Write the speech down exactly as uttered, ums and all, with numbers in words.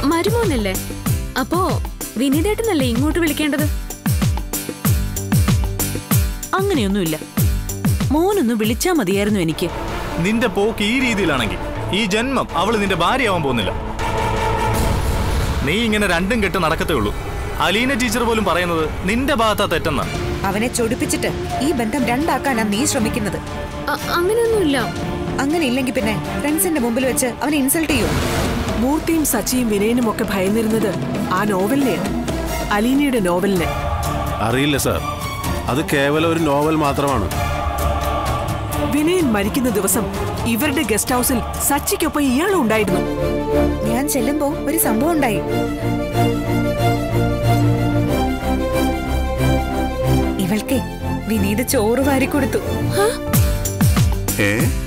മരുമോനല്ലേ? അപ്പോ വിനീതേട്ടനല്ലേ ഇങ്ങോട്ട് വിളിക്കേണ്ടത്? അങ്ങനെയൊന്നുമില്ല. മോനൊന്ന് വിളിച്ചാ മതിയായിരുന്നു എനിക്ക്. നിന്റെ പോക്ക് ഈ രീതിയിലാണെങ്കിൽ ഈ ജന്മം അവള് നിന്റെ ഭാര്യയാവാൻ പോകുന്നില്ല. നീ ഇങ്ങനെ രണ്ടും കെട്ട് നടക്കത്തേ ഉള്ളൂ. അലീന ടീച്ചർ പോലും പറയുന്നത് നിന്റെ ഭാഗത്താ തെറ്റെന്നാ. അവനെ ചൊടിപ്പിച്ചിട്ട് ഈ ബന്ധം രണ്ടാക്കാനാ നീ ശ്രമിക്കുന്നത്. അങ്ങനെയൊന്നുമില്ല. അങ്ങനെ ഇല്ലെങ്കിൽ പിന്നെ ഫ്രണ്ട്സിന്റെ മുമ്പിൽ വെച്ച് അവനെ ഇൻസൾട്ട് ചെയ്യൂ. മൂർത്തിയും സച്ചിയും വിനയനും ഒക്കെ ഭയന്നിരുന്നത് ആ നോവലിനെയാണ്, അലീനയുടെ നോവലിനെ. അറിയില്ല സാർ, അത് കേവലം ഒരു നോവൽ മാത്രമാണ്. വിനയൻ മരിക്കുന്ന ദിവസം ഇവരുടെ ഗസ്റ്റ് ഹൗസിൽ സച്ചിക്കൊപ്പം ഇയാളും ഉണ്ടായിരുന്നു. ഞാൻ ചെല്ലുമ്പോ ഒരു സംഭവം ഉണ്ടായി. ഇവൾക്ക് വിനീത് ചോറ് വാരി കൊടുത്തു. ഏ